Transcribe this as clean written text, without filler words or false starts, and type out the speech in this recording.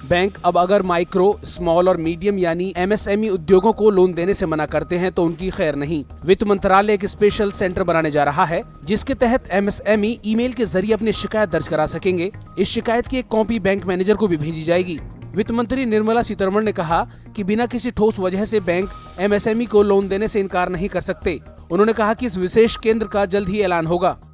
Bank अब अगर micro, small और मीडियम यानी MSME उद्योगों को लोन देने से मना करते हैं तो उनकी खैर नहीं। वित्त मंत्रालय एक स्पेशल सेंटर बनाने जा रहा है जिसके तहत MSME ईमेल के जरिए अपनी शिकायत दर्ज करा सकेंगे। इस शिकायत की एक कॉपी बैंक मैनेजर को भी भेजी जाएगी। वित्त मंत्री निर्मला सीतारमण ने कहा कि बिना किसी ठोस वजह से बैंक MSME को लोन देने से इनकार नहीं कर सकते। उन्होंने कहा कि इस विशेष केंद्र का जल्द ही ऐलान होगा।